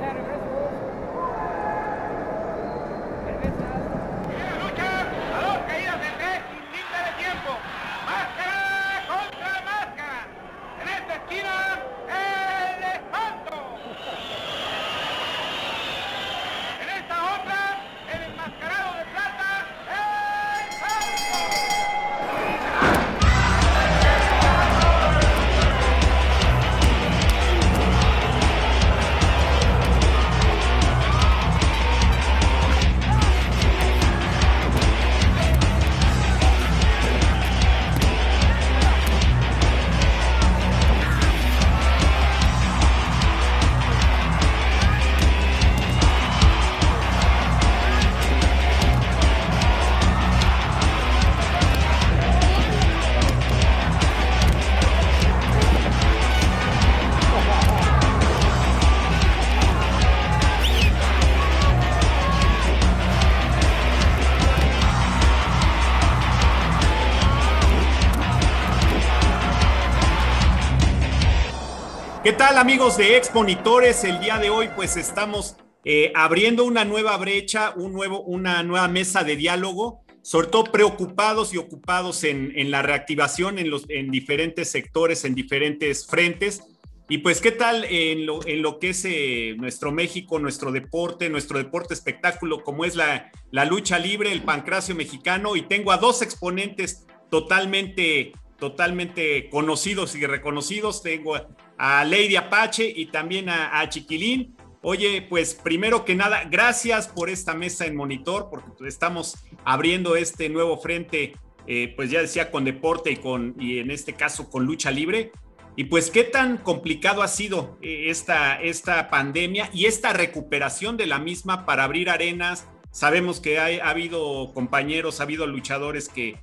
¿Qué tal, amigos de Exponitores? El día de hoy pues estamos abriendo una nueva brecha, una nueva mesa de diálogo, sobre todo preocupados y ocupados en la reactivación en diferentes sectores, en diferentes frentes. Y pues, ¿qué tal en lo que es nuestro México, nuestro deporte espectáculo, como es la lucha libre, el pancracio mexicano? Y tengo a dos exponentes totalmente conocidos y reconocidos. Tengo a Lady Apache y también a Chiquilín. Oye, pues primero que nada, gracias por esta mesa en monitor, porque estamos abriendo este nuevo frente, pues ya decía, con deporte y en este caso con lucha libre. Y pues, ¿qué tan complicado ha sido esta pandemia y esta recuperación de la misma para abrir arenas? Sabemos que ha habido compañeros, ha habido luchadores que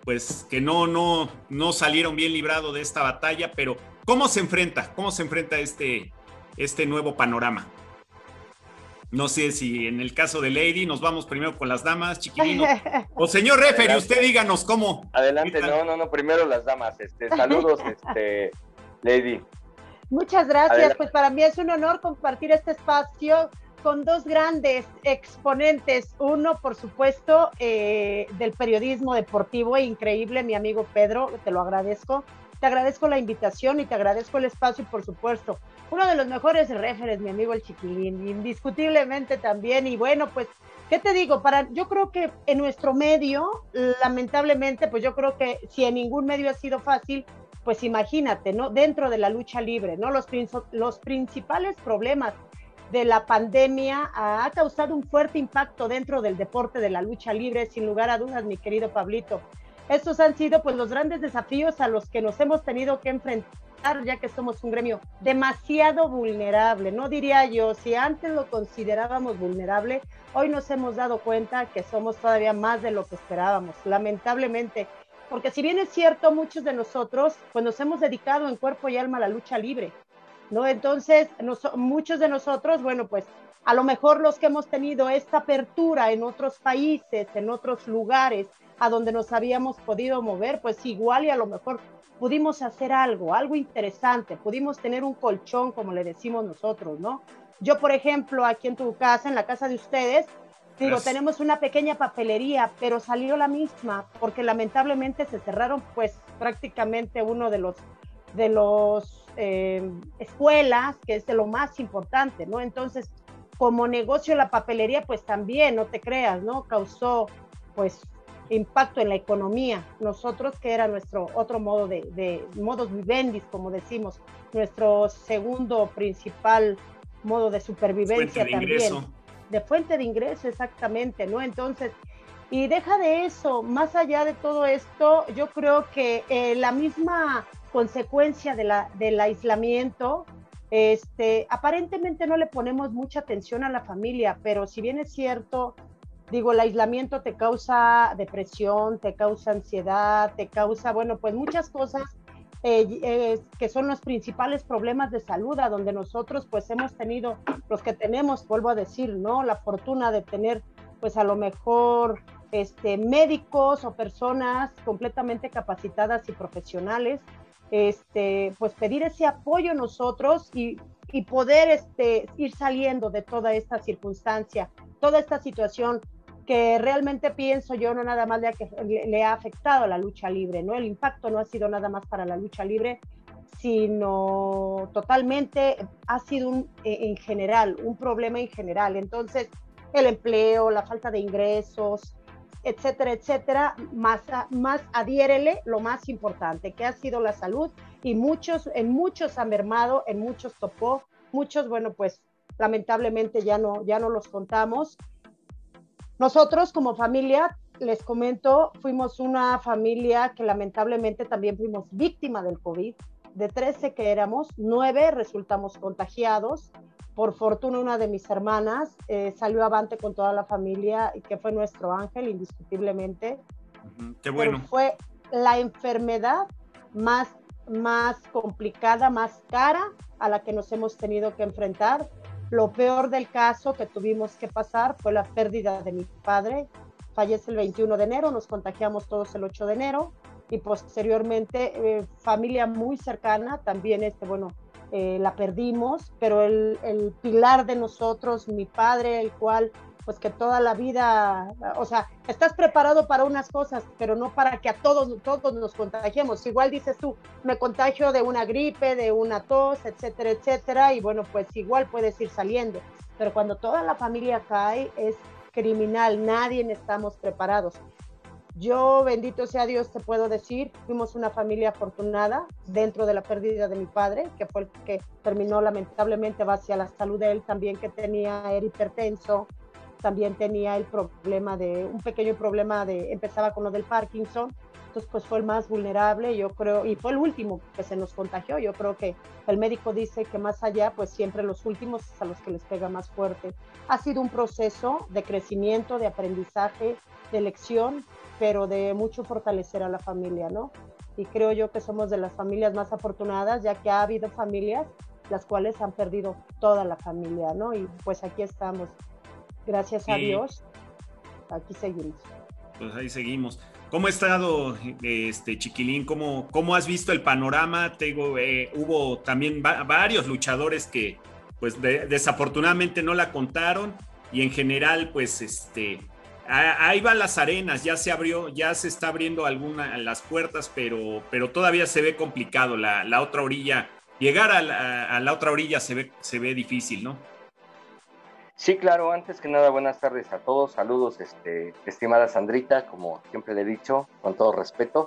no salieron bien librados de esta batalla, pero ¿cómo se enfrenta este nuevo panorama? No sé si en el caso de Lady nos vamos primero con las damas, Chiquilino. O señor referee, usted díganos cómo. Adelante, no, primero las damas. Saludos, Lady. Muchas gracias, Adelante. Pues para mí es un honor compartir este espacio con dos grandes exponentes. Uno, por supuesto, del periodismo deportivo, increíble, mi amigo Pedro, te lo agradezco. Te agradezco la invitación y te agradezco el espacio y, por supuesto, uno de los mejores referees, mi amigo el Chiquilín, indiscutiblemente también. Y bueno, pues, ¿qué te digo? Yo creo que en nuestro medio, lamentablemente, pues yo creo que si en ningún medio ha sido fácil, pues imagínate, ¿no? Dentro de la lucha libre, ¿no? Los principales problemas de la pandemia ha causado un fuerte impacto dentro del deporte de la lucha libre, sin lugar a dudas, mi querido Pablito. Estos han sido pues los grandes desafíos a los que nos hemos tenido que enfrentar, ya que somos un gremio demasiado vulnerable, no diría yo, si antes lo considerábamos vulnerable, hoy nos hemos dado cuenta que somos todavía más de lo que esperábamos, lamentablemente, porque si bien es cierto, muchos de nosotros pues nos hemos dedicado en cuerpo y alma a la lucha libre, ¿no? Entonces, muchos de nosotros, bueno, pues a lo mejor los que hemos tenido esta apertura en otros países, en otros lugares, a donde nos habíamos podido mover, pues igual y a lo mejor pudimos hacer algo interesante, pudimos tener un colchón, como le decimos nosotros, ¿no? Yo, por ejemplo, aquí en tu casa, en la casa de ustedes, digo, tenemos una pequeña papelería, pero salió la misma, porque lamentablemente se cerraron, pues, prácticamente uno de los escuelas, que es de lo más importante, ¿no? Entonces, como negocio la papelería, pues también, no te creas, ¿no? Causó, pues, impacto en la economía. Nosotros, que era nuestro otro modo de modus vivendi, como decimos, nuestro segundo principal modo de supervivencia también. De fuente de ingreso, exactamente, ¿no? Entonces, y deja de eso, más allá de todo esto, yo creo que la misma consecuencia del aislamiento, aparentemente no le ponemos mucha atención a la familia, pero si bien es cierto, digo, el aislamiento te causa depresión, te causa ansiedad, te causa, bueno, pues muchas cosas que son los principales problemas de salud, a donde nosotros pues hemos tenido, los que tenemos, vuelvo a decir, ¿no? La fortuna de tener pues a lo mejor médicos o personas completamente capacitadas y profesionales, pues pedir ese apoyo nosotros y y poder ir saliendo de toda esta circunstancia, toda esta situación que realmente pienso yo no nada más le ha afectado a la lucha libre, ¿no? El impacto no ha sido nada más para la lucha libre, sino totalmente ha sido en general, un problema en general. Entonces, el empleo, la falta de ingresos, etcétera, etcétera, más adhiérele lo más importante, que ha sido la salud, y en muchos ha mermado, en muchos topó, muchos, bueno, pues lamentablemente ya no los contamos. Nosotros como familia, les comento, fuimos una familia que lamentablemente también fuimos víctima del COVID. De 13 que éramos, 9 resultamos contagiados. Por fortuna, una de mis hermanas salió avante con toda la familia, y que fue nuestro ángel, indiscutiblemente. Qué bueno. Pero fue la enfermedad más complicada, más cara a la que nos hemos tenido que enfrentar. Lo peor del caso que tuvimos que pasar fue la pérdida de mi padre. Fallece el 21 de enero, nos contagiamos todos el 8 de enero, y posteriormente familia muy cercana también, la perdimos, pero el pilar de nosotros, mi padre, el cual, pues que toda la vida, o sea, estás preparado para unas cosas, pero no para que a todos nos contagiemos. Igual dices tú, me contagio de una gripe, de una tos, etcétera, etcétera, y bueno, pues igual puedes ir saliendo, pero cuando toda la familia cae es criminal, nadie estamos preparados. Yo, bendito sea Dios, te puedo decir, fuimos una familia afortunada dentro de la pérdida de mi padre, que fue el que terminó lamentablemente, va hacia la salud de él también, que era hipertenso, también tenía un pequeño problema empezaba con lo del Parkinson. Entonces pues fue el más vulnerable, yo creo, y fue el último que se nos contagió. Yo creo que el médico dice que más allá, pues siempre los últimos es a los que les pega más fuerte. Ha sido un proceso de crecimiento, de aprendizaje, de lección, pero de mucho fortalecer a la familia, ¿no? Y creo yo que somos de las familias más afortunadas, ya que ha habido familias las cuales han perdido toda la familia, ¿no? Y pues aquí estamos, gracias a Dios, aquí seguimos. Pues ahí seguimos. ¿Cómo ha estado, Chiquilín? ¿Cómo has visto el panorama? Te digo, hubo también varios luchadores que, pues, desafortunadamente no la contaron, y en general, pues, ahí van las arenas, ya se está abriendo las puertas, pero todavía se ve complicado la otra orilla. Llegar a la otra orilla se ve difícil, ¿no? Sí, claro, antes que nada, buenas tardes a todos, saludos, estimada Sandrita, como siempre le he dicho, con todo respeto,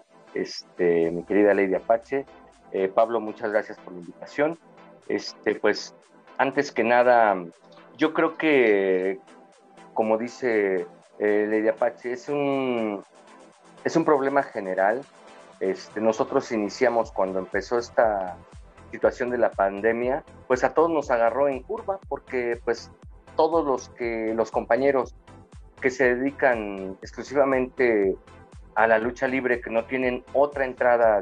mi querida Lady Apache, Pablo, muchas gracias por la invitación. Pues, antes que nada, yo creo que, como dice Lady Apache, es un problema general. Nosotros iniciamos cuando empezó esta situación de la pandemia, pues a todos nos agarró en curva, porque pues todos los compañeros que se dedican exclusivamente a la lucha libre, que no tienen otra entrada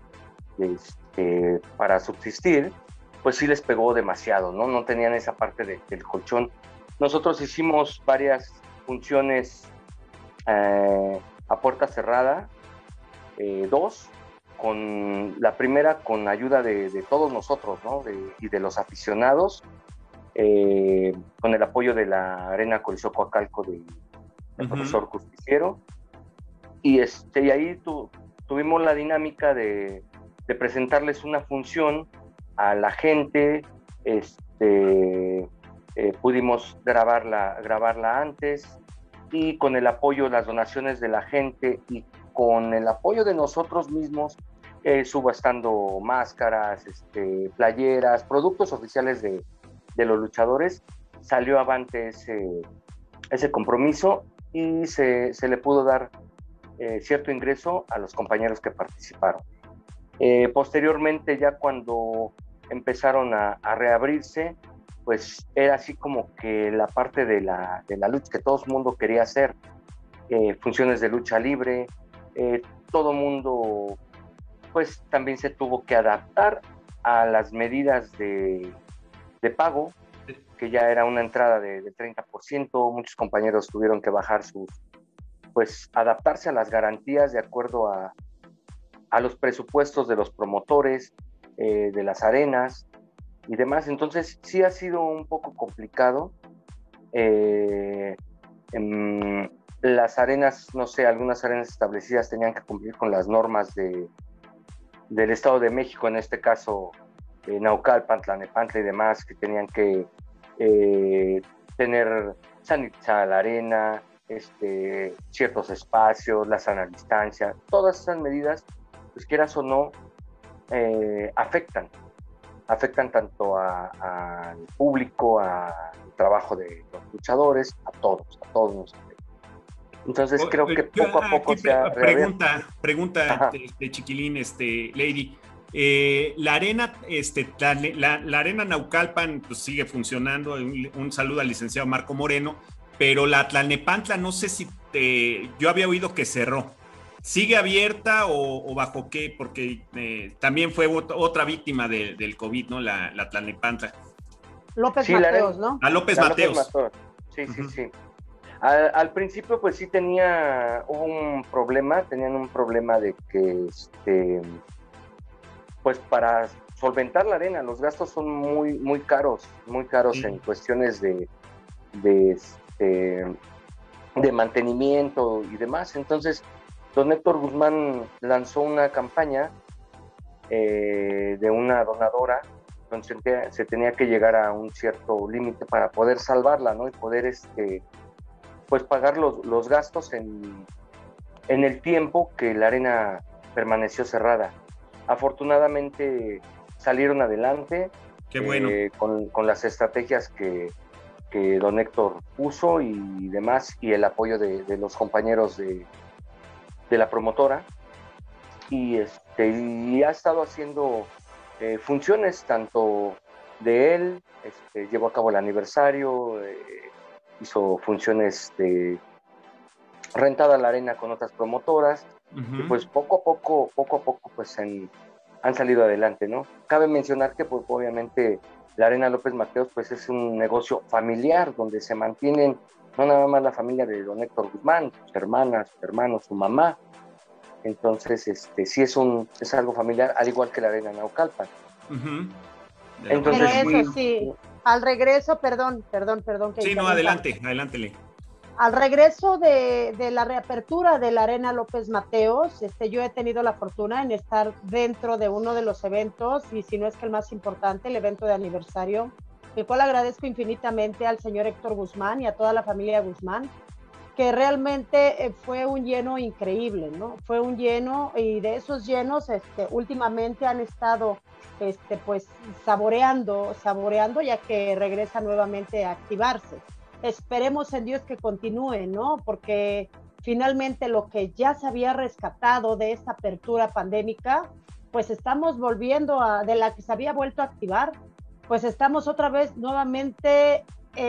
para subsistir, pues sí les pegó demasiado, no tenían esa parte del colchón. Nosotros hicimos varias funciones a puerta cerrada, 2, con la primera con ayuda de todos nosotros, ¿no? Y de los aficionados, con el apoyo de la Arena Coliseo Coacalco del profesor Justiciero, y ahí tuvimos la dinámica de presentarles una función a la gente. Pudimos grabarla antes, y con el apoyo, las donaciones de la gente y con el apoyo de nosotros mismos, subastando máscaras, playeras, productos oficiales de los luchadores, salió avante ese compromiso, y se le pudo dar cierto ingreso a los compañeros que participaron. Posteriormente, ya cuando empezaron a reabrirse, pues era así como que la parte de la lucha que todo el mundo quería hacer, funciones de lucha libre, todo mundo pues también se tuvo que adaptar a las medidas de pago, que ya era una entrada de 30%, muchos compañeros tuvieron que bajar adaptarse a las garantías de acuerdo a los presupuestos de los promotores, de las arenas, y demás. Entonces sí ha sido un poco complicado. Las arenas, no sé, algunas arenas establecidas tenían que cumplir con las normas del Estado de México, en este caso Naucalpan, Tlalnepantla y demás, que tenían que tener sanitizada la arena, ciertos espacios, la sana distancia. Todas esas medidas, pues quieras o no, afectan tanto al público, al trabajo de los luchadores, a todos nos afecta. Entonces creo que poco a poco se ha pregunta Chiquilín, Lady. La arena, la arena Naucalpan pues sigue funcionando. Un saludo al licenciado Marco Moreno, pero la Tlalnepantla no sé si yo había oído que cerró. ¿Sigue abierta o bajo qué? Porque también fue otra víctima del COVID, ¿no? La Tlalnepantla. López Mateos, ¿no? A López Mateos. Sí. Al principio pues sí tenían un problema de que pues para solventar la arena los gastos son muy caros sí. En cuestiones de mantenimiento y demás. Entonces don Héctor Guzmán lanzó una campaña de una donadora donde se tenía que llegar a un cierto límite para poder salvarla, ¿no? Y poder pues pagar los gastos en el tiempo que la arena permaneció cerrada. Afortunadamente salieron adelante. Qué bueno. Con las estrategias que don Héctor puso y demás, y el apoyo de los compañeros de la promotora, y ha estado haciendo funciones tanto de él, llevó a cabo el aniversario, hizo funciones de rentada la arena con otras promotoras, y pues poco a poco pues han salido adelante, ¿no? Cabe mencionar que pues obviamente la Arena López Mateos pues es un negocio familiar donde se mantienen no nada más la familia de don Héctor Guzmán, sus hermanas, sus hermanos, su mamá. Entonces sí es algo familiar, al igual que la Arena Naucalpan. Entonces, pero eso sí, al regreso, perdón. Que sí, no, adelante. Al regreso de la reapertura de la Arena López Mateos, yo he tenido la fortuna en estar dentro de uno de los eventos, y si no es que el más importante, el evento de aniversario, el cual agradezco infinitamente al señor Héctor Guzmán y a toda la familia Guzmán, que realmente fue un lleno increíble, ¿no? Fue un lleno, y de esos llenos últimamente han estado pues saboreando, ya que regresa nuevamente a activarse. Esperemos en Dios que continúe, ¿no? Porque finalmente lo que ya se había rescatado de esta apertura pandémica, pues estamos volviendo de la que se había vuelto a activar, pues estamos otra vez nuevamente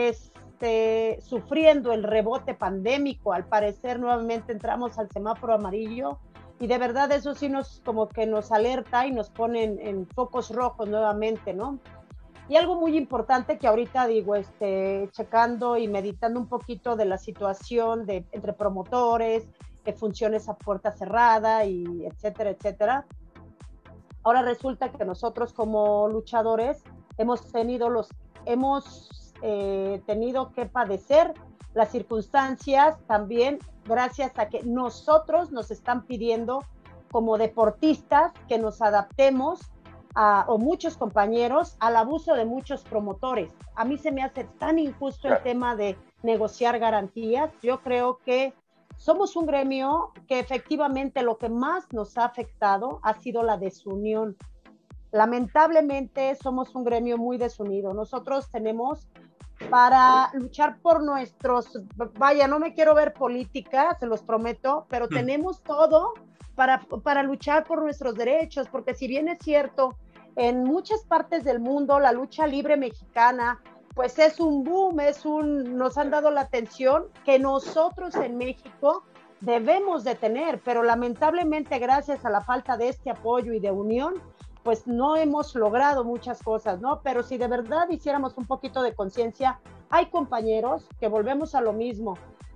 sufriendo el rebote pandémico. Al parecer nuevamente entramos al semáforo amarillo, y de verdad eso sí como que nos alerta y nos pone en focos rojos nuevamente, ¿no? Y algo muy importante que ahorita digo, checando y meditando un poquito de la situación entre promotores, de funciones a puerta cerrada y etcétera. Ahora resulta que nosotros como luchadores hemos tenido que padecer las circunstancias también gracias a que nosotros nos están pidiendo como deportistas que nos adaptemos o muchos compañeros al abuso de muchos promotores. A mí se me hace tan injusto el tema de negociar garantías. Yo creo que somos un gremio que efectivamente lo que más nos ha afectado ha sido la desunión. Lamentablemente somos un gremio muy desunido. Nosotros tenemos para luchar por no me quiero ver política, se los prometo, pero tenemos todo para luchar por nuestros derechos, porque si bien es cierto, en muchas partes del mundo la lucha libre mexicana pues es un boom, nos han dado la atención que nosotros en México debemos de tener, pero lamentablemente gracias a la falta de este apoyo y de unión, pues no hemos logrado muchas cosas, ¿no? Pero si de verdad hiciéramos un poquito de conciencia, hay compañeros que volvemos a lo mismo,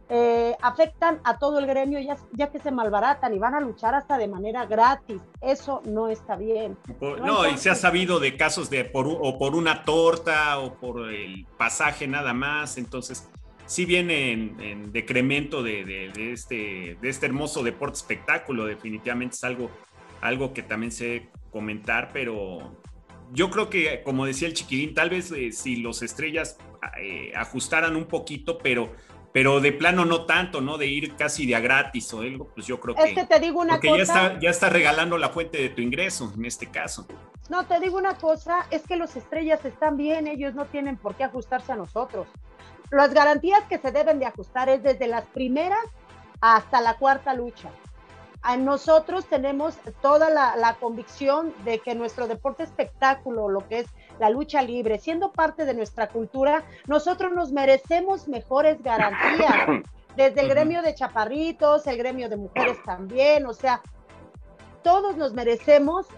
afectan a todo el gremio, ya que se malbaratan y van a luchar hasta de manera gratis. Eso no está bien. No, y se ha sabido de casos de por una torta o por el pasaje nada más. Entonces, sí viene en decremento de este hermoso deporte espectáculo. Definitivamente es algo que también sé comentar, pero yo creo que, como decía el Chiquilín, tal vez si los Estrellas ajustaran un poquito, pero de plano no tanto, ¿no? De ir casi de a gratis o algo, pues yo creo que... Es que te digo una cosa... Porque ya está regalando la fuente de tu ingreso, en este caso. No, te digo una cosa, es que los Estrellas están bien, ellos no tienen por qué ajustarse a nosotros. Las garantías que se deben de ajustar es desde las primeras hasta la cuarta lucha. Nosotros tenemos toda la convicción de que nuestro deporte espectáculo, lo que es la lucha libre, siendo parte de nuestra cultura, nosotros nos merecemos mejores garantías, desde el gremio de chaparritos, el gremio de mujeres también, o sea, todos nos merecemos,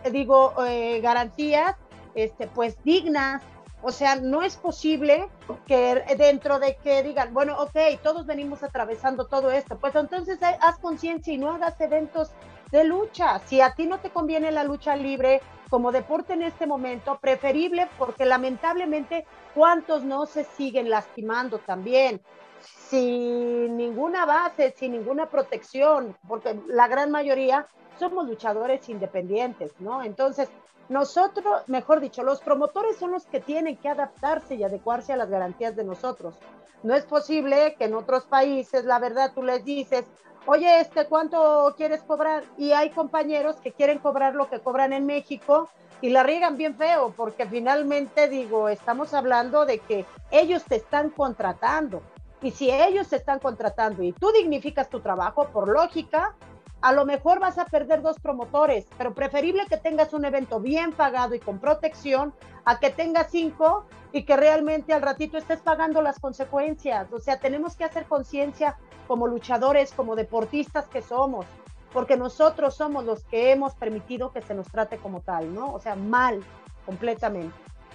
garantías, pues dignas. O sea, no es posible que dentro de que digan, bueno, ok, todos venimos atravesando todo esto, pues entonces haz conciencia y no hagas eventos de lucha. Si a ti no te conviene la lucha libre como deporte en este momento, preferible, porque lamentablemente, ¿cuántos no se siguen lastimando también? Sin ninguna base, sin ninguna protección, porque la gran mayoría somos luchadores independientes, ¿no? Entonces, nosotros, mejor dicho, los promotores son los que tienen que adaptarse y adecuarse a las garantías de nosotros. No es posible que en otros países, la verdad, tú les dices, oye, ¿cuánto quieres cobrar? Y hay compañeros que quieren cobrar lo que cobran en México y la riegan bien feo, porque finalmente, estamos hablando de que ellos te están contratando. Y si ellos te están contratando y tú dignificas tu trabajo, por lógica, a lo mejor vas a perder 2 promotores, pero preferible que tengas un evento bien pagado y con protección a que tengas 5 y que realmente al ratito estés pagando las consecuencias. O sea, tenemos que hacer conciencia como luchadores, como deportistas que somos, porque nosotros somos los que hemos permitido que se nos trate como tal, ¿no? O sea, mal, completamente.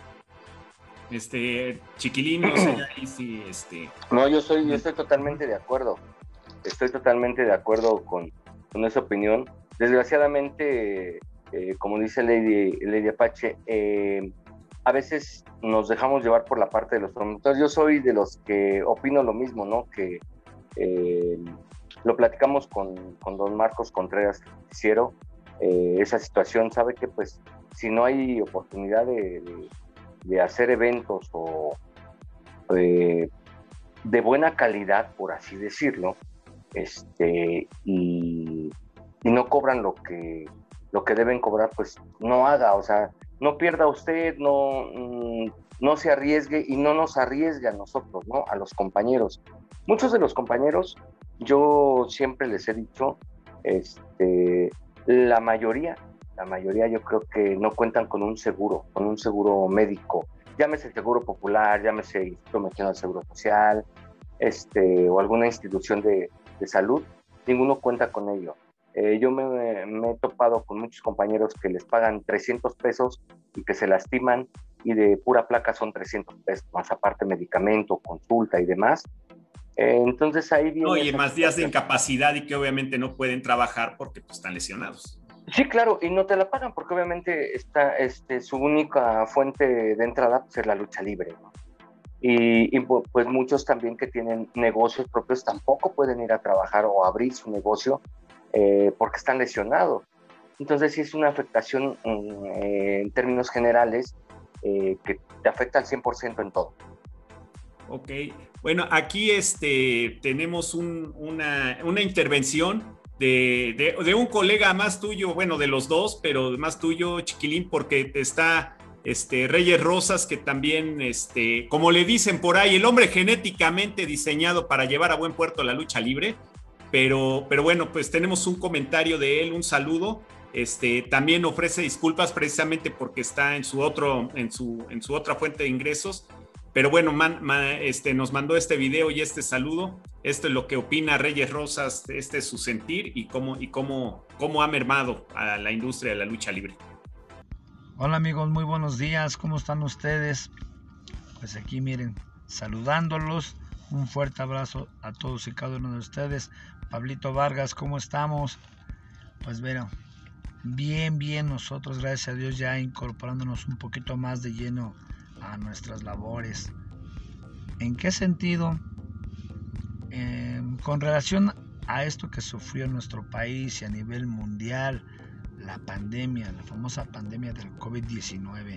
Chiquilín, no sé, ahí sí, No, yo estoy totalmente de acuerdo. Estoy totalmente de acuerdo con esa opinión. Desgraciadamente, como dice Lady Apache, a veces nos dejamos llevar por la parte de los promotores. Yo soy de los que opino lo mismo, ¿no? Que lo platicamos con don Marcos Contreras Justiciero, esa situación, sabe que pues si no hay oportunidad de hacer eventos o de buena calidad, por así decirlo, y no cobran lo que deben cobrar, pues no haga, o sea, no pierda usted, no se arriesgue y no nos arriesgue a nosotros, ¿no? A los compañeros. Muchos de los compañeros, yo siempre les he dicho, la mayoría yo creo que no cuentan con un seguro médico, llámese el Seguro Popular, llámese Instituto Mexicano del Seguro Social, o alguna institución de salud, ninguno cuenta con ello. Yo me he topado con muchos compañeros que les pagan 300 pesos y que se lastiman y de pura placa son 300 pesos, más aparte medicamento, consulta y demás. Entonces ahí viene... Oye, más días de incapacidad y que obviamente no pueden trabajar porque pues, están lesionados. Sí, claro, y no te la pagan porque obviamente está, su única fuente de entrada pues, es la lucha libre, ¿no? Y pues muchos también que tienen negocios propios tampoco pueden ir a trabajar o abrir su negocio porque están lesionados. Entonces sí es una afectación en términos generales que te afecta al 100% en todo. Ok, bueno, aquí tenemos una intervención de un colega más tuyo, bueno, de los dos, pero más tuyo, Chiquilín, porque está Reyes Rosas, que también, como le dicen por ahí, el hombre genéticamente diseñado para llevar a buen puerto la lucha libre, pero bueno, pues tenemos un comentario de él, un saludo. También ofrece disculpas precisamente porque está en su otra fuente de ingresos. Pero bueno, nos mandó este video y este saludo. Esto es lo que opina Reyes Rosas, este es su sentir y cómo ha mermado a la industria de la lucha libre. Hola amigos, muy buenos días, ¿cómo están ustedes? Pues aquí miren, saludándolos Un fuerte abrazo a todos y cada uno de ustedes. Pablito Vargas, ¿cómo estamos? Pues bueno, bien, nosotros gracias a Dios ya incorporándonos un poquito más de lleno a nuestras labores. ¿En qué sentido? Con relación a esto que sufrió nuestro país y a nivel mundial, la pandemia, la famosa pandemia del COVID-19.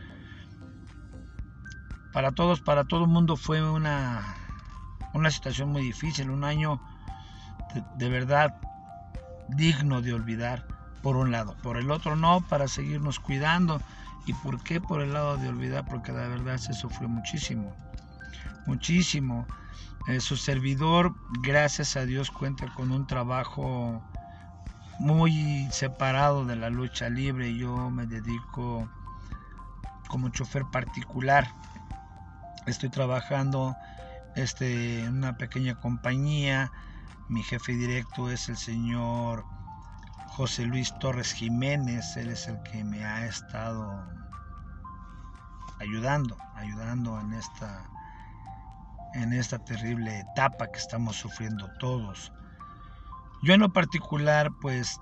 Para todo el mundo fue una situación muy difícil, un año de verdad digno de olvidar, por un lado. Por el otro no, para seguirnos cuidando. ¿Y por qué por el lado de olvidar? Porque la verdad se sufrió muchísimo. Su servidor, gracias a Dios, cuenta con un trabajo muy separado de la lucha libre. Yo me dedico como chofer particular. Estoy trabajando en una pequeña compañía. Mi jefe directo es el señor José Luis Torres Jiménez. Él es el que me ha estado ayudando en esta terrible etapa que estamos sufriendo todos. Yo en lo particular, pues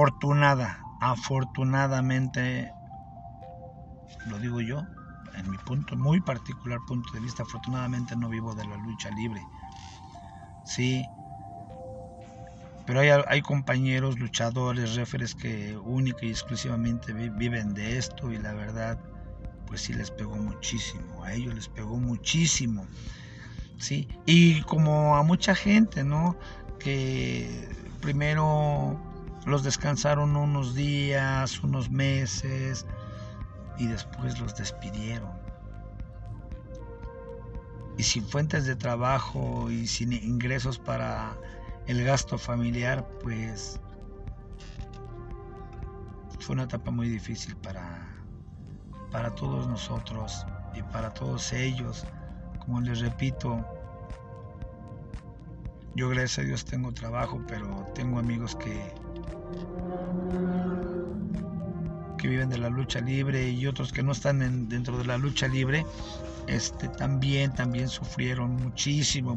afortunadamente, lo digo yo, en mi muy particular punto de vista, afortunadamente no vivo de la lucha libre. Sí, pero hay compañeros, luchadores, referees que única y exclusivamente viven de esto, y la verdad, pues sí les pegó muchísimo, a ellos les pegó muchísimo, sí, y como a mucha gente, ¿no? Que primero los descansaron unos días, unos meses, y después los despidieron. Y sin fuentes de trabajo y sin ingresos para el gasto familiar, pues fue una etapa muy difícil para todos nosotros y para todos ellos. Como les repito, yo gracias a Dios tengo trabajo, pero tengo amigos que viven de la lucha libre, y otros que no están dentro de la lucha libre, también sufrieron muchísimo,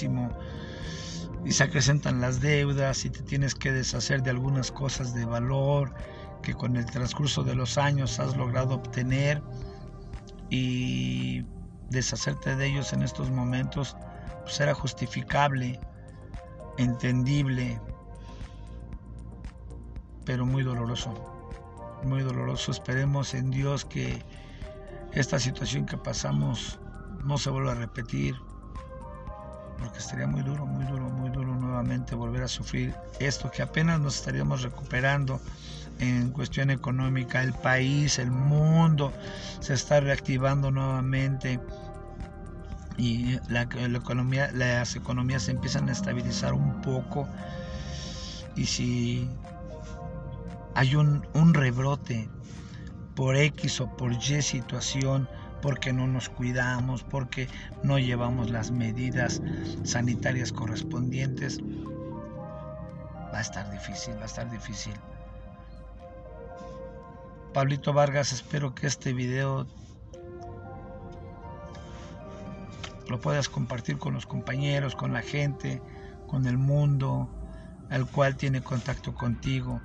y se acrecentan las deudas y te tienes que deshacer de algunas cosas de valor que con el transcurso de los años has logrado obtener, y deshacerte de ellos en estos momentos pues era justificable, entendible, pero muy doloroso. Esperemos en Dios que esta situación que pasamos no se vuelva a repetir, porque estaría muy duro nuevamente volver a sufrir esto, que apenas nos estaríamos recuperando en cuestión económica. El país, el mundo se está reactivando nuevamente, y las economías se empiezan a estabilizar un poco, y si hay un rebrote por X o por Y situación, porque no nos cuidamos, porque no llevamos las medidas sanitarias correspondientes, va a estar difícil. Pablito Vargas, espero que este video lo puedas compartir con los compañeros, con la gente, con el mundo al cual tiene contacto contigo,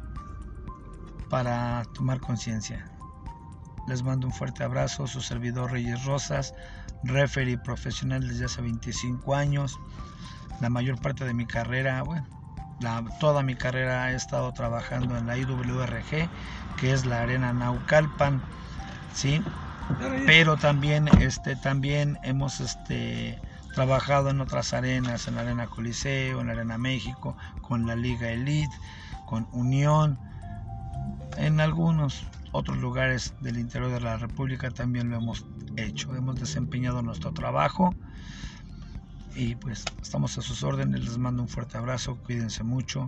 para tomar conciencia. Les mando un fuerte abrazo, su servidor Reyes Rosas, referee profesional desde hace 25 años. La mayor parte de mi carrera, toda mi carrera he estado trabajando en la IWRG, que es la Arena Naucalpan, ¿sí? Pero también hemos trabajado en otras arenas, en la Arena Coliseo, en la Arena México, con la Liga Elite, con Unión. En algunos otros lugares del interior de la República también lo hemos hecho. Hemos desempeñado nuestro trabajo y pues estamos a sus órdenes. Les mando un fuerte abrazo, cuídense mucho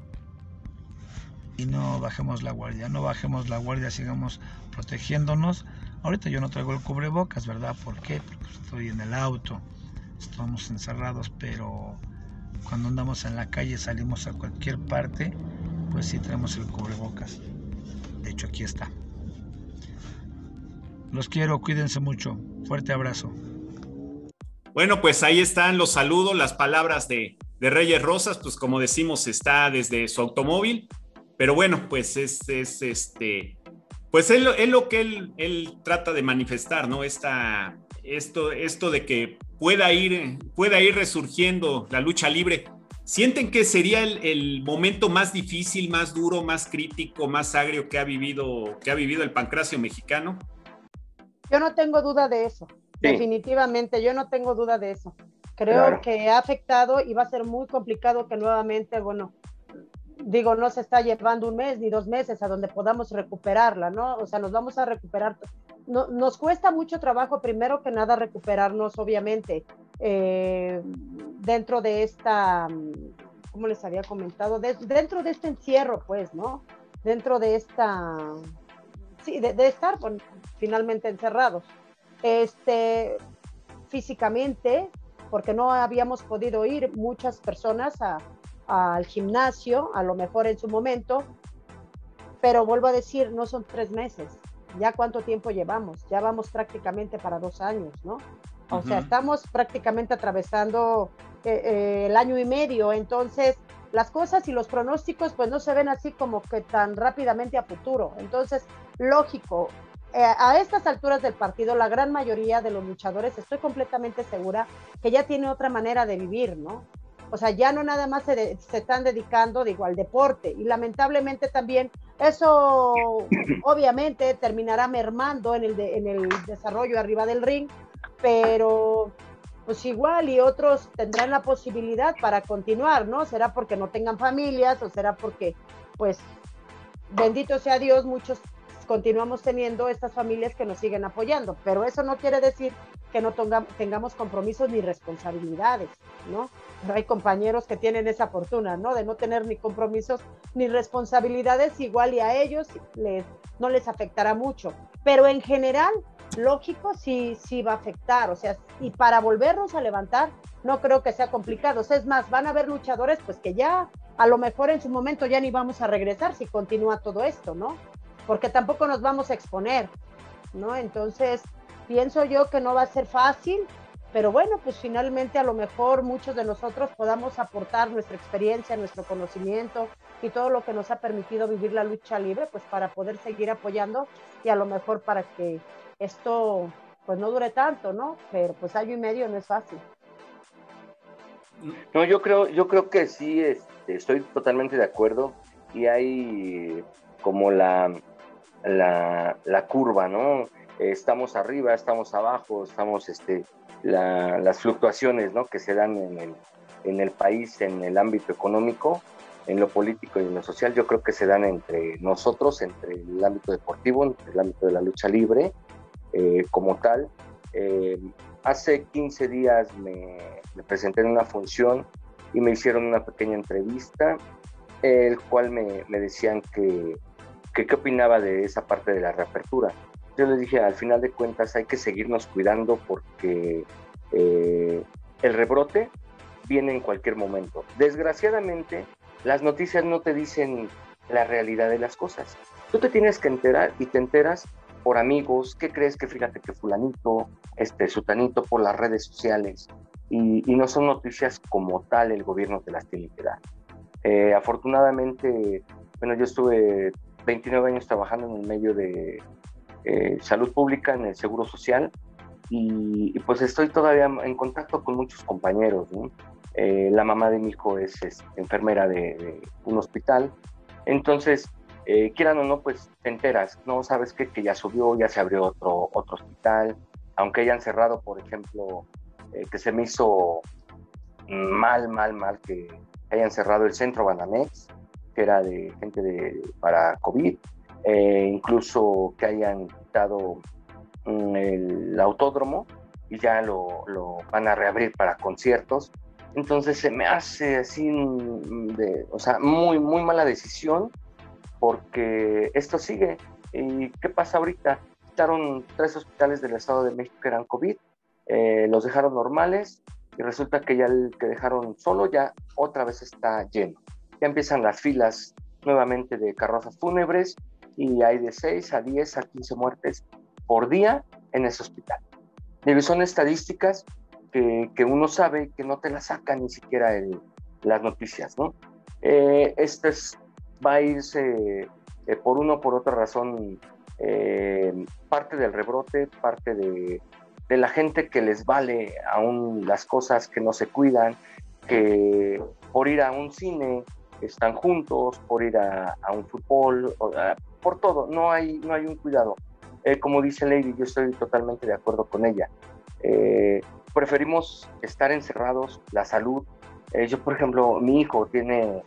y no bajemos la guardia, sigamos protegiéndonos. Ahorita yo no traigo el cubrebocas, ¿verdad? ¿Por qué? Porque estoy en el auto, estamos encerrados, pero cuando andamos en la calle, salimos a cualquier parte, pues sí traemos el cubrebocas. De hecho, aquí está. Los quiero, cuídense mucho. Fuerte abrazo. Bueno, pues ahí están los saludos, las palabras de Reyes Rosas, pues como decimos, está desde su automóvil, pero bueno, pues pues es lo que él trata de manifestar, ¿no? Esto de que pueda ir resurgiendo la lucha libre. ¿Sienten que sería el momento más difícil, más duro, más crítico, más agrio que ha vivido el pancracio mexicano? Yo no tengo duda de eso. Sí. Definitivamente, yo no tengo duda de eso. Creo que ha afectado y va a ser muy complicado que nuevamente, bueno, digo, no se está llevando 1 mes ni 2 meses a donde podamos recuperarla, ¿no? O sea, nos vamos a recuperar. No, nos cuesta mucho trabajo, primero que nada, recuperarnos, obviamente, dentro de esta, ¿cómo les había comentado? Dentro de este encierro, pues, ¿no? Dentro de esta, sí, de estar, bueno, finalmente encerrados. Físicamente, porque no habíamos podido ir muchas personas al gimnasio, a lo mejor en su momento, pero vuelvo a decir, no son 3 meses, ya cuánto tiempo llevamos, ya vamos prácticamente para 2 años, ¿no? O sea, estamos prácticamente atravesando el 1 año y medio, entonces las cosas y los pronósticos pues no se ven así como que tan rápidamente a futuro, entonces, lógico, a estas alturas del partido, la gran mayoría de los luchadores, estoy completamente segura que ya tiene otra manera de vivir, ¿no? O sea, ya no nada más se están dedicando, digo, al deporte, y lamentablemente también eso obviamente terminará mermando en el desarrollo arriba del ring, pero pues igual y otros tendrán la posibilidad para continuar, ¿no? Será porque no tengan familias o será porque, pues, bendito sea Dios, muchos continuamos teniendo estas familias que nos siguen apoyando, pero eso no quiere decir que no tengamos compromisos ni responsabilidades, ¿no? Pero hay compañeros que tienen esa fortuna, ¿no? De no tener ni compromisos ni responsabilidades, igual y a ellos no les afectará mucho, pero en general, lógico, sí va a afectar, o sea, y para volvernos a levantar, no creo que sea complicado, o sea, es más, van a haber luchadores pues que ya, a lo mejor en su momento ya ni vamos a regresar si continúa todo esto, ¿no? Porque tampoco nos vamos a exponer, ¿no? Entonces, pienso yo que no va a ser fácil, pero bueno, pues finalmente a lo mejor muchos de nosotros podamos aportar nuestra experiencia, nuestro conocimiento y todo lo que nos ha permitido vivir la lucha libre, pues para poder seguir apoyando y a lo mejor para que esto pues no dure tanto, ¿no? Pero pues 1 año y medio no es fácil. No, yo creo que sí, estoy totalmente de acuerdo y hay como la curva, ¿no? Estamos arriba, estamos abajo, estamos las fluctuaciones, ¿no? Que se dan en el país, en el ámbito económico, en lo político y en lo social. Yo creo que se dan entre nosotros, entre el ámbito deportivo, entre el ámbito de la lucha libre, como tal. Hace 15 días me presenté en una función y me hicieron una pequeña entrevista, el cual me decían que qué opinaba de esa parte de la reapertura. Yo les dije, al final de cuentas hay que seguirnos cuidando porque el rebrote viene en cualquier momento. Desgraciadamente, las noticias no te dicen la realidad de las cosas. Tú te tienes que enterar y te enteras por amigos, ¿qué crees? Que fíjate que fulanito, sutanito, por las redes sociales, y no son noticias como tal, el gobierno te las tiene que dar. Afortunadamente, bueno, yo estuve 29 años trabajando en el medio de salud pública, en el Seguro Social, y pues estoy todavía en contacto con muchos compañeros, ¿no? La mamá de mi hijo es enfermera de un hospital, entonces, quieran o no, pues te enteras, ¿no? Sabes que ya subió, ya se abrió otro hospital, aunque hayan cerrado, por ejemplo, que se me hizo mal que hayan cerrado el centro Banamex, que era de gente para COVID, incluso que hayan quitado el autódromo y ya lo van a reabrir para conciertos. Entonces se me hace así, o sea, muy, muy mala decisión, porque esto sigue. ¿Y qué pasa ahorita? Quitaron 3 hospitales del Estado de México que eran COVID, los dejaron normales, y resulta que ya el que dejaron solo ya otra vez está lleno. Ya empiezan las filas nuevamente de carrozas fúnebres y hay de 6 a 10 a 15 muertes por día en ese hospital. Son estadísticas que uno sabe que no te la sacan ni siquiera las noticias, ¿no? Va a irse por una o por otra razón, parte del rebrote, parte de la gente que les vale aún las cosas, que no se cuidan, que por ir a un cine están juntos, por ir a un fútbol, por todo, no hay un cuidado. Como dice Lady, yo estoy totalmente de acuerdo con ella. Preferimos estar encerrados, la salud. Yo, por ejemplo, mi hijo tiene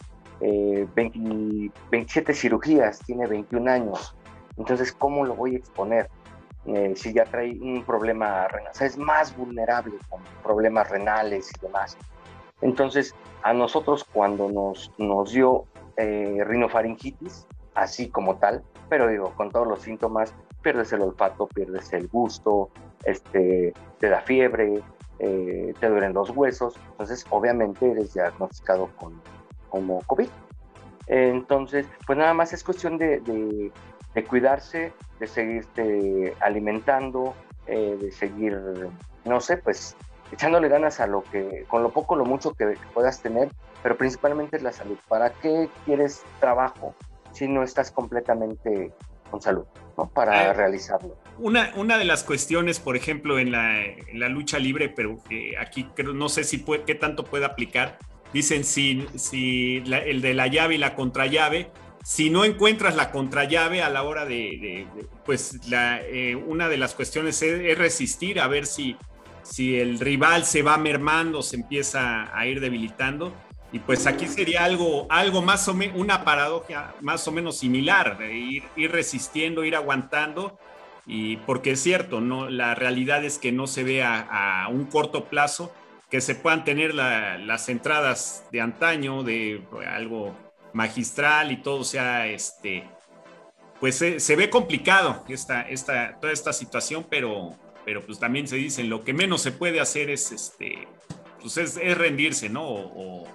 27 cirugías, tiene 21 años. Entonces, ¿cómo lo voy a exponer? Si ya trae un problema renal, o sea, es más vulnerable con problemas renales y demás. Entonces, a nosotros cuando nos dio rinofaringitis, así como tal, pero digo, con todos los síntomas, pierdes el olfato, pierdes el gusto, te da fiebre, te duelen los huesos, entonces obviamente eres diagnosticado como COVID. Entonces, pues nada más es cuestión de cuidarse, de seguirte alimentando, de seguir, no sé, pues echándole ganas con lo poco, lo mucho que puedas tener, pero principalmente es la salud. ¿Para qué quieres trabajo si no estás completamente con salud, ¿no? Para realizarlo. Una de las cuestiones, por ejemplo, en la lucha libre, pero que aquí creo, no sé qué tanto puede aplicar, dicen el de la llave y la contrallave, si no encuentras la contrallave a la hora pues una de las cuestiones es resistir, a ver si el rival se va mermando, se empieza a ir debilitando. Y pues aquí sería algo más o menos, una paradoja más o menos similar, de ir resistiendo, ir aguantando, y porque es cierto, ¿no? La realidad es que no se ve a un corto plazo que se puedan tener las entradas de antaño, de algo magistral y todo, o sea, pues se ve complicado toda esta situación, pero pues también se dice, lo que menos se puede hacer es pues es rendirse, ¿no? O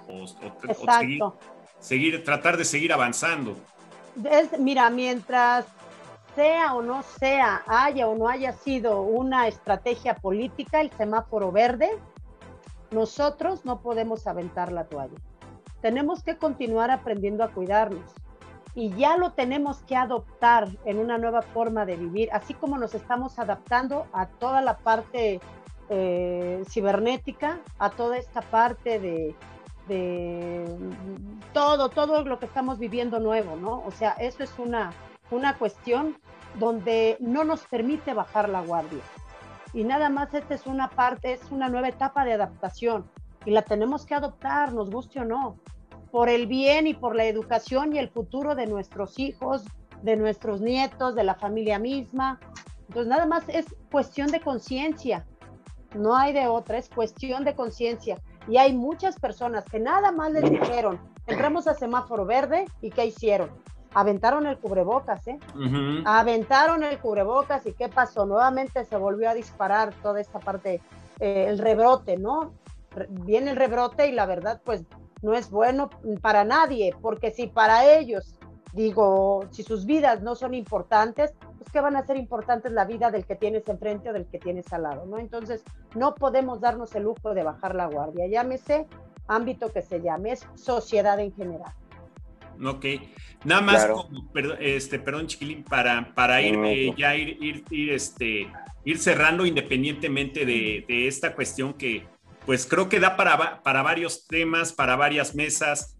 tratar de seguir avanzando. Mira, mientras sea o no sea, haya o no haya sido una estrategia política, el semáforo verde, nosotros no podemos aventar la toalla. Tenemos que continuar aprendiendo a cuidarnos. Y ya lo tenemos que adoptar en una nueva forma de vivir, así como nos estamos adaptando a toda la parte cibernética, a toda esta parte de todo lo que estamos viviendo nuevo, ¿no? O sea, eso es una cuestión donde no nos permite bajar la guardia. Y nada más esta es una parte, es una nueva etapa de adaptación y la tenemos que adoptar, nos guste o no, por el bien y por la educación y el futuro de nuestros hijos, de nuestros nietos, de la familia misma. Entonces nada más es cuestión de conciencia. No hay de otra, es cuestión de conciencia. Y hay muchas personas que nada más les dijeron, entramos a semáforo verde, ¿y qué hicieron? Aventaron el cubrebocas, Uh-huh. Aventaron el cubrebocas, ¿y qué pasó? Nuevamente se volvió a disparar toda esta parte, el rebrote, ¿no? Viene el rebrote y la verdad, pues, no es bueno para nadie, porque si para ellos, si sus vidas no son importantes, pues ¿qué van a ser importantes la vida del que tienes enfrente o del que tienes al lado, ¿no? Entonces, no podemos darnos el lujo de bajar la guardia, llámese ámbito que se llame, es sociedad en general. Ok, nada más, claro. Perdón, Chiquilín, para ir cerrando independientemente de esta cuestión que pues creo que da para varios temas, para varias mesas.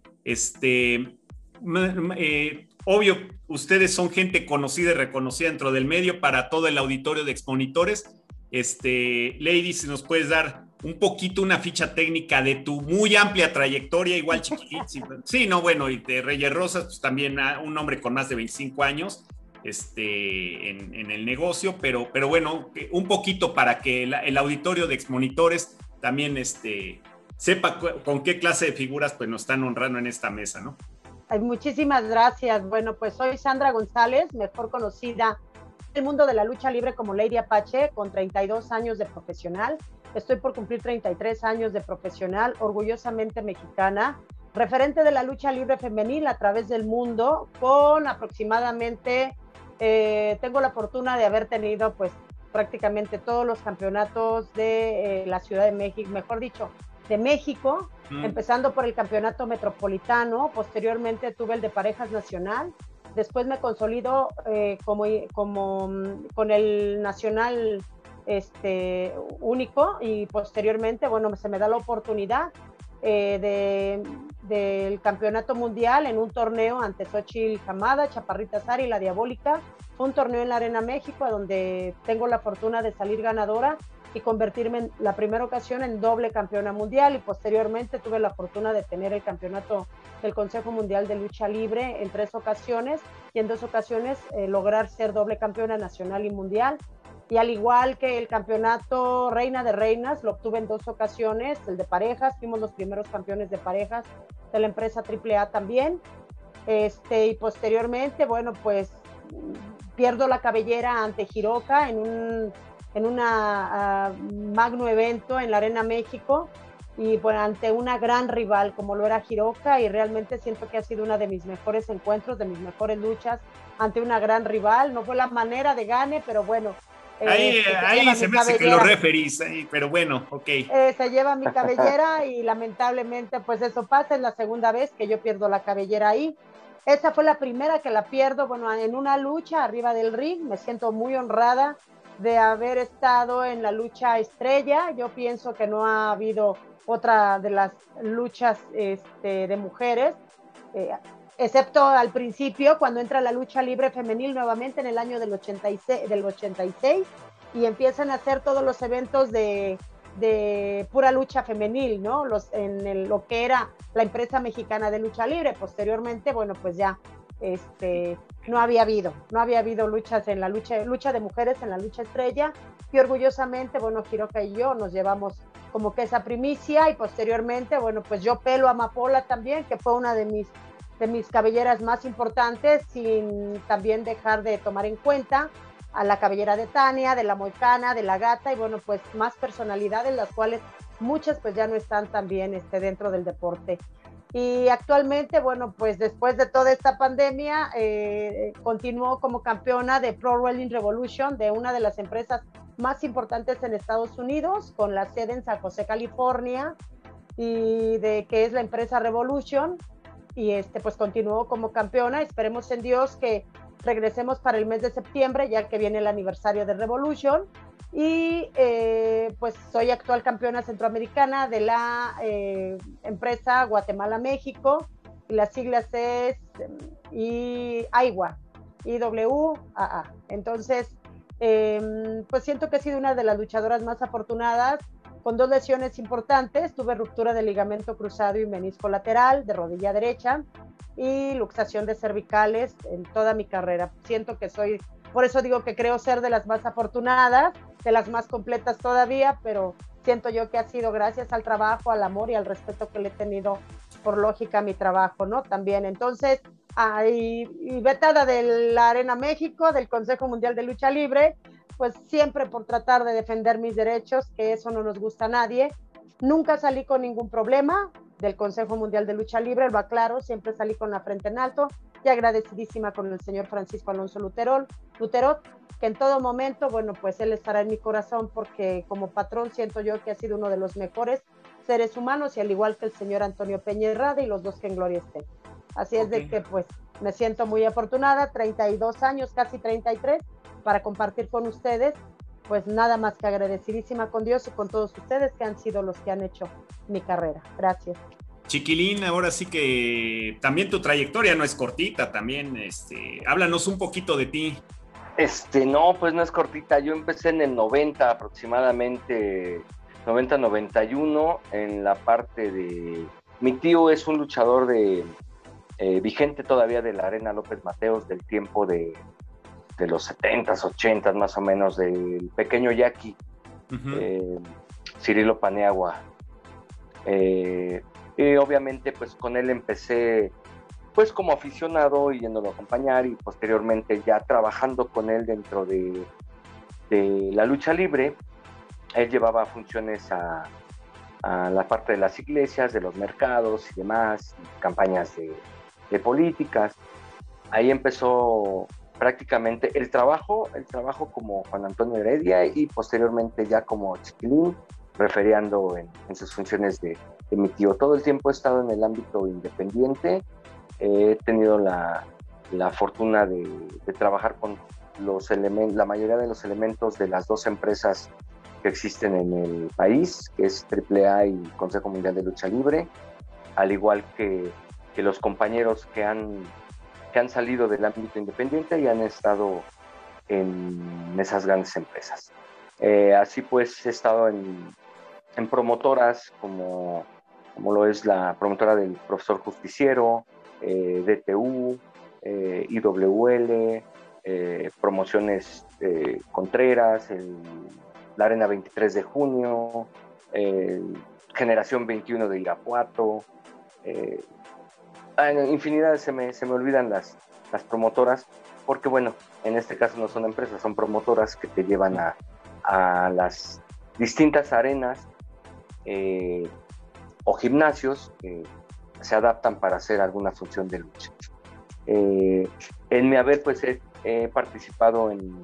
Obvio, ustedes son gente conocida y reconocida dentro del medio para todo el auditorio de Exponitores. Lady, si nos puedes dar un poquito una ficha técnica de tu muy amplia trayectoria, igual Chiquilín. Sí, no, bueno, y de Reyes Rosas, pues también un hombre con más de 25 años en el negocio, pero bueno, un poquito para que el auditorio de Exponitores también sepa con qué clase de figuras pues nos están honrando en esta mesa, ¿no? Ay, muchísimas gracias. Bueno, pues soy Sandra González, mejor conocida en el mundo de la lucha libre como Lady Apache, con 32 años de profesional. Estoy por cumplir 33 años de profesional, orgullosamente mexicana, referente de la lucha libre femenil a través del mundo, con aproximadamente, tengo la fortuna de haber tenido pues prácticamente todos los campeonatos de la Ciudad de México, mejor dicho, de México, empezando por el campeonato metropolitano, posteriormente tuve el de parejas nacional, después me consolido con el nacional único, y posteriormente, bueno, se me da la oportunidad del campeonato mundial en un torneo ante Xochitl Hamada, Chaparrita Sari, la Diabólica, un torneo en la Arena México, donde tengo la fortuna de salir ganadora y convertirme en la primera ocasión en doble campeona mundial, y posteriormente tuve la fortuna de tener el campeonato del Consejo Mundial de Lucha Libre en 3 ocasiones, y en 2 ocasiones lograr ser doble campeona nacional y mundial. Y al igual que el campeonato Reina de Reinas, lo obtuve en 2 ocasiones, el de parejas, fuimos los primeros campeones de parejas de la empresa AAA también. Y posteriormente, bueno, pues pierdo la cabellera ante Hiroka en una magno evento en la Arena México, y bueno, ante una gran rival como lo era Hiroka, y realmente siento que ha sido una de mis mejores encuentros, de mis mejores luchas ante una gran rival. No fue la manera de gane, pero bueno, ahí se me hace que lo referís, pero bueno, ok. Se lleva mi cabellera y lamentablemente pues eso pasa, es la segunda vez que yo pierdo la cabellera ahí. Esa fue la primera que la pierdo, bueno, en una lucha arriba del ring. Me siento muy honrada de haber estado en la lucha estrella. Yo pienso que no ha habido otra de las luchas de mujeres, excepto al principio, cuando entra la lucha libre femenil nuevamente en el año del 86, y empiezan a hacer todos los eventos de pura lucha femenil, ¿no? Lo que era la empresa mexicana de lucha libre. Posteriormente, bueno, pues ya no había habido luchas en la lucha de mujeres en la lucha estrella, y orgullosamente, bueno, Hiroka y yo nos llevamos como que esa primicia, y posteriormente, bueno, pues yo pelo a Amapola también, que fue una de mis cabelleras más importantes, sin también dejar de tomar en cuenta a la cabellera de Tania, de la Moicana, de la Gata, y bueno, pues más personalidades, las cuales muchas pues ya no están también dentro del deporte. Y actualmente, bueno, pues después de toda esta pandemia, continuó como campeona de Pro Wrestling Revolution, de una de las empresas más importantes en Estados Unidos, con la sede en San José, California, y que es la empresa Revolution. Y pues continuó como campeona. Esperemos en Dios que regresemos para el mes de septiembre, ya que viene el aniversario de Revolution. Y pues soy actual campeona centroamericana de la empresa Guatemala-México, y las siglas es IWAA. Entonces, pues siento que he sido una de las luchadoras más afortunadas, con 2 lesiones importantes. Tuve ruptura de ligamento cruzado y menisco lateral de rodilla derecha, y luxación de cervicales en toda mi carrera. Siento que por eso digo que creo ser de las más afortunadas, de las más completas todavía, pero siento yo que ha sido gracias al trabajo, al amor y al respeto que le he tenido, por lógica, a mi trabajo, ¿no? También, entonces, y vetada de la Arena México, del Consejo Mundial de Lucha Libre, pues siempre por tratar de defender mis derechos, que eso no nos gusta a nadie. Nunca salí con ningún problema del Consejo Mundial de Lucha Libre, lo aclaro, siempre salí con la frente en alto, y agradecidísima con el señor Francisco Alonso Luterot, que en todo momento, bueno, pues él estará en mi corazón, porque como patrón siento yo que ha sido uno de los mejores seres humanos, y al igual que el señor Antonio Peña Herrada, y los dos que en gloria estén. Así es de que pues me siento muy afortunada, 32 años, casi 33, para compartir con ustedes, pues nada más que agradecidísima con Dios y con todos ustedes, que han sido los que han hecho mi carrera. Gracias. Chiquilín, ahora sí que también tu trayectoria no es cortita, también, háblanos un poquito de ti. No, pues no es cortita. Yo empecé en el 90 aproximadamente, 90-91, en la parte de... Mi tío es un luchador vigente todavía de la Arena López Mateos, del tiempo de los 70s, 80s más o menos, del pequeño Jackie, Cirilo Paniagua. Y obviamente pues con él empecé pues como aficionado, yéndolo a acompañar, y posteriormente ya trabajando con él dentro de la lucha libre. Él llevaba funciones a la parte de las iglesias, de los mercados y demás, campañas de políticas. Ahí empezó prácticamente el trabajo como Juan Antonio Heredia y posteriormente ya como Chiquilín, referiando en sus funciones de mi tío. Todo el tiempo he estado en el ámbito independiente, he tenido la fortuna de trabajar con la mayoría de los elementos de las dos empresas que existen en el país, que es AAA y Consejo Mundial de Lucha Libre, al igual que los compañeros que han salido del ámbito independiente y han estado en esas grandes empresas. Así pues, he estado en promotoras como lo es la promotora del Profesor Justiciero, DTU, IWL, Promociones Contreras, la Arena 23 de Junio, Generación 21 de Irapuato, infinidad, se me olvidan las promotoras, porque bueno, en este caso no son empresas, son promotoras que te llevan a las distintas arenas o gimnasios que se adaptan para hacer alguna función de lucha. En mi haber, pues he participado en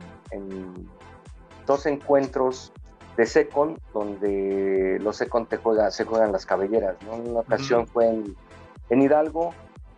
2 encuentros de SECON, donde los SECON se juegan las cabelleras, ¿no? En una ocasión fue en Hidalgo,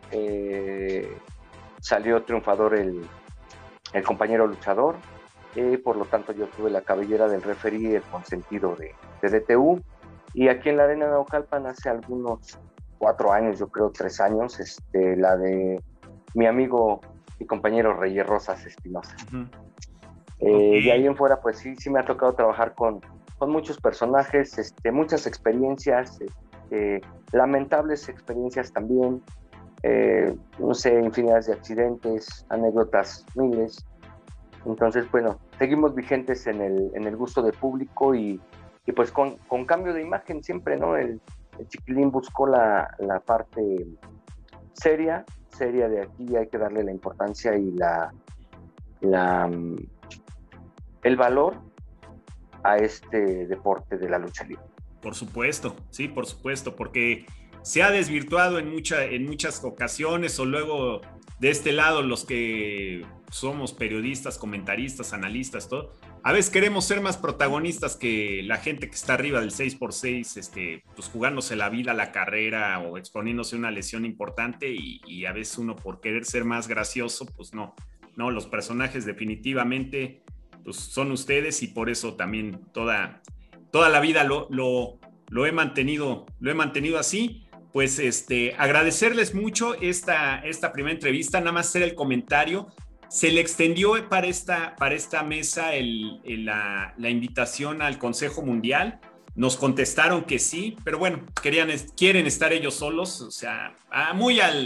salió triunfador el compañero luchador, por lo tanto yo tuve la cabellera del referí, el consentido de DTU, y aquí en la Arena Naucalpan hace algunos 4 años, yo creo 3 años, la de mi amigo y compañero Reyes Rosas Espinosa. Y ahí en fuera, pues sí me ha tocado trabajar con muchos personajes, muchas experiencias, lamentables experiencias también, no sé, infinidad de accidentes, anécdotas miles. Entonces, bueno, seguimos vigentes en el gusto del público y pues con cambio de imagen siempre, ¿no? El Chiquilín buscó la parte seria de aquí, hay que darle la importancia y el valor a este deporte de la lucha libre. Por supuesto, sí, por supuesto, porque se ha desvirtuado en muchas ocasiones, o luego de este lado los que somos periodistas, comentaristas, analistas, todo, a veces queremos ser más protagonistas que la gente que está arriba del 6x6, pues jugándose la vida, la carrera o exponiéndose a una lesión importante y a veces uno por querer ser más gracioso, pues no, los personajes definitivamente pues son ustedes y por eso también toda la vida lo he mantenido así. Pues agradecerles mucho esta primera entrevista, nada más hacer el comentario. Se le extendió para esta mesa la invitación al Consejo Mundial. Nos contestaron que sí, pero bueno, quieren estar ellos solos, o sea, muy a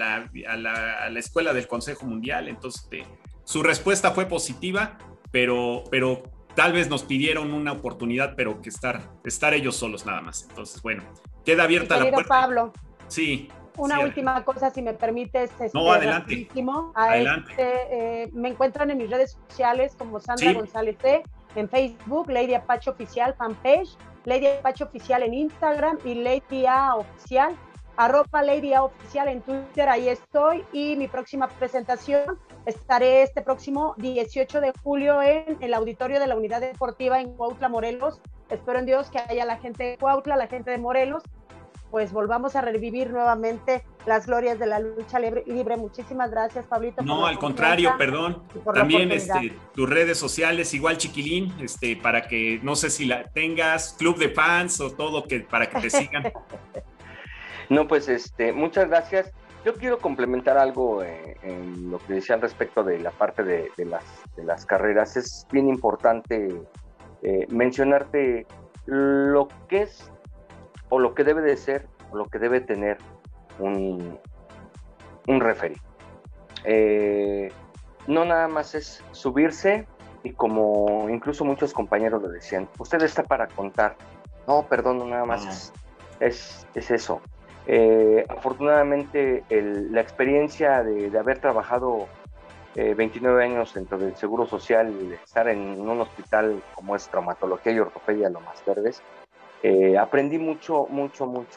la escuela del Consejo Mundial. Entonces, su respuesta fue positiva, pero tal vez nos pidieron una oportunidad, pero que estar ellos solos nada más. Entonces, bueno, queda abierta la puerta. Pablo. Sí. Una última cosa, si me permites. No, adelante. Rapidísimo. Adelante. Me encuentran en mis redes sociales como Sandra González C, en Facebook, Lady Apache Oficial fanpage, Lady Apache Oficial en Instagram y Lady A Oficial, @Lady A Oficial en Twitter, ahí estoy. Y mi próxima presentación, estaré este próximo 18 de julio en el auditorio de la Unidad Deportiva en Cuautla, Morelos. Espero en Dios que haya la gente de Cuautla, la gente de Morelos, pues volvamos a revivir nuevamente las glorias de la lucha libre. Muchísimas gracias, Pablito. No, al contrario, perdón. También tus redes sociales, igual Chiquilín, para que, no sé si la tengas, club de fans o todo, para que te sigan. No, pues muchas gracias. Yo quiero complementar algo en lo que decían respecto de la parte de las carreras. Es bien importante mencionarte lo que es o lo que debe de ser o lo que debe tener un referee. No nada más es subirse y, como incluso muchos compañeros lo decían, usted está para contar. No, perdón, no nada más es eso. Afortunadamente la experiencia de haber trabajado 29 años dentro del Seguro Social y de estar en un hospital como es Traumatología y Ortopedia Lomas Verdes, aprendí mucho,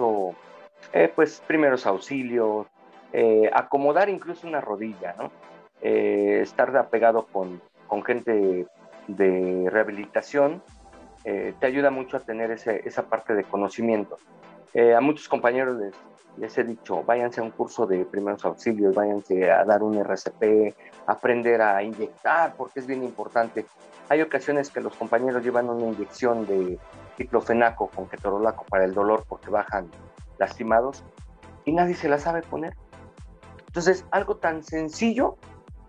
pues primeros auxilios, acomodar incluso una rodilla, ¿no? estar apegado con gente de rehabilitación, te ayuda mucho a tener esa parte de conocimiento. A muchos compañeros les he dicho, váyanse a un curso de primeros auxilios, váyanse a dar un RCP, aprender a inyectar, porque es bien importante. Hay ocasiones que los compañeros llevan una inyección de diclofenaco con ketorolaco para el dolor porque bajan lastimados y nadie se la sabe poner. Entonces, algo tan sencillo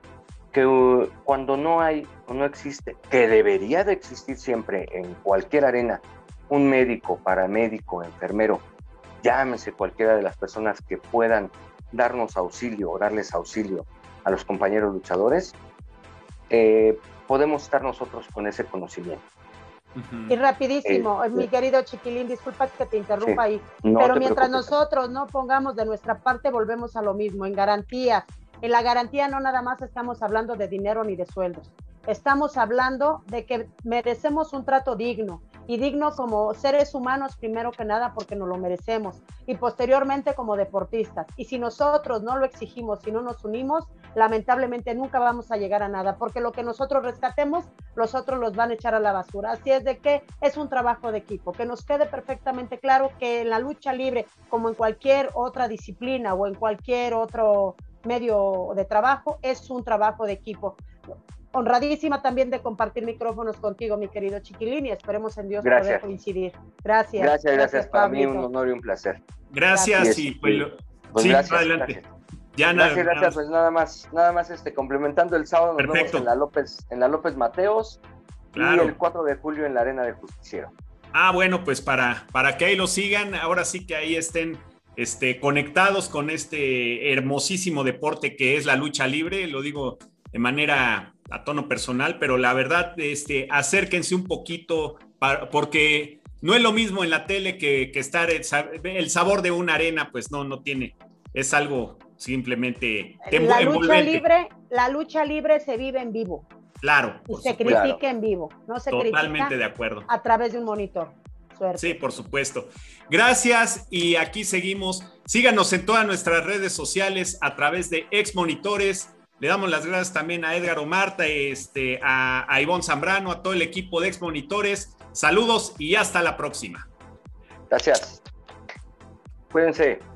que cuando no hay o no existe, que debería de existir siempre en cualquier arena, un médico, paramédico, enfermero, llámese cualquiera de las personas que puedan darnos auxilio o darles auxilio a los compañeros luchadores, podemos estar nosotros con ese conocimiento. Y rapidísimo, mi querido Chiquilín, disculpa que te interrumpa ahí, pero mientras nosotros no pongamos de nuestra parte, volvemos a lo mismo, en garantía. En la garantía no nada más estamos hablando de dinero ni de sueldos, estamos hablando de que merecemos un trato digno, y digno como seres humanos primero que nada porque nos lo merecemos, y posteriormente como deportistas. Y si nosotros no lo exigimos, si no nos unimos, lamentablemente nunca vamos a llegar a nada, porque lo que nosotros rescatemos, los otros los van a echar a la basura. Así es de que es un trabajo de equipo, que nos quede perfectamente claro que en la lucha libre, como en cualquier otra disciplina o en cualquier otro medio de trabajo, es un trabajo de equipo. Honradísima también de compartir micrófonos contigo, mi querido Chiquilín, y esperemos en Dios poder coincidir. Gracias. Gracias. Para mí un honor y un placer. Gracias. Y pues sí, gracias, adelante. Gracias. Ya gracias. Pues nada más complementando, el sábado nos vemos en la López Mateos, claro. Y el 4 de julio en la Arena del Justiciero. Bueno, pues para que ahí lo sigan, ahora sí que ahí estén conectados con este hermosísimo deporte que es la lucha libre, lo digo de manera a tono personal, pero la verdad, acérquense un poquito, porque no es lo mismo en la tele que estar, el sabor de una arena, pues no tiene, es algo simplemente envolvente. La lucha libre se vive en vivo. Claro. Y se critica en vivo, no se critica totalmente de acuerdo. A través de un monitor. Suerte. Sí, por supuesto. Gracias y aquí seguimos. Síganos en todas nuestras redes sociales a través de Ex Monitores. Le damos las gracias también a Edgar Omarta, a Ivonne Zambrano, a todo el equipo de Ex Monitores. Saludos y hasta la próxima. Gracias. Cuídense.